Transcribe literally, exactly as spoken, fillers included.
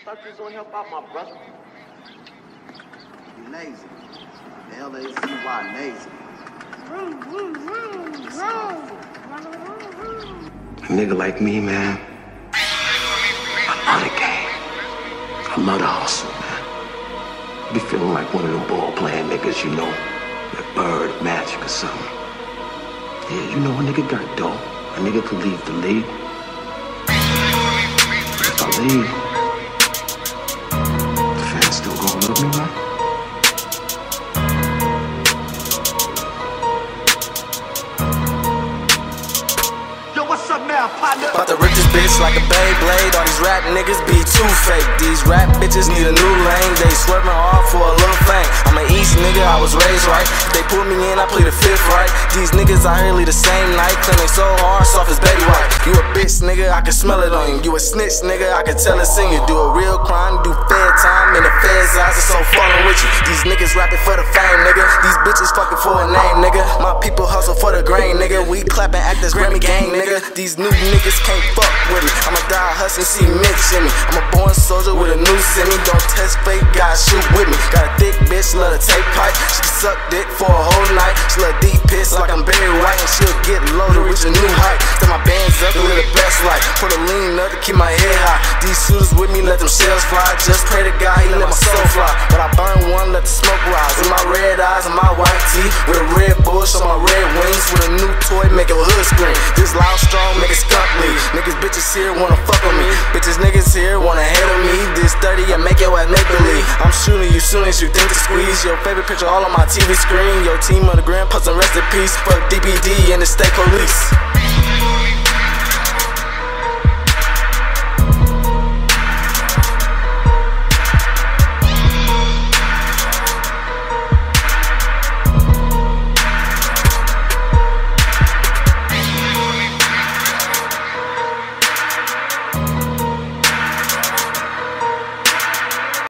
thought you was gonna help out my brother. You lazy. L A Z Y, lazy. A nigga like me, man, I love the game. I love the hustle, man. I be feeling like one of them ball-playing niggas, you know, like Bird, Magic or something. Yeah, you know a nigga got dough. A nigga could leave the league. If I leave, the fans still gonna love me, man? What's up now, partner? About to rip this bitch like a Beyblade. All these rap niggas be too fake. These rap bitches need a new lane. They swerving hard for a little fame. I'm an East nigga, I was raised right. If they put me in, I play the fifth right. These niggas out here leave the same night. Claim they so hard, soft as baby white. You a bitch nigga, I can smell it on you. You a snitch nigga, I can tell it sing you. Do a real crime, do fair time. In the feds' eyes, it's so falling with you. These niggas rapping for the fame, nigga. These bitches fucking for a name, nigga. My people hustle for the grain, nigga. We clapping actors, Grammy gang, nigga. These new niggas can't fuck with me. I'ma die hustling, see Mitch in me. I'm a born soldier with a noose in me. Don't test fake, guys shoot with me. Got a thick bitch, let her take pipe. She can suck dick for a whole night. She let deep piss like I'm Barry White. And she'll get loaded, reach a new height. Step my bands up to live the best life. Put a lean up to keep my head high. These shooters with me, let them shells fly. Just pray to God, he let my soul fly. But I burn one, let the smoke rise. With my red eyes and my white teeth. With a red bush on my red wings. With a new toy, make your hood scream. This loud strong, make it skunk leave. Niggas bitches here wanna fuck with me. Bitches niggas here wanna hate on me. This thirty and make your ass make believe. I'm shooting you soon as you think to squeeze. Your favorite picture all on my T V screen. Your team on the gram, post and rest in peace. Fuck D P D and the state police.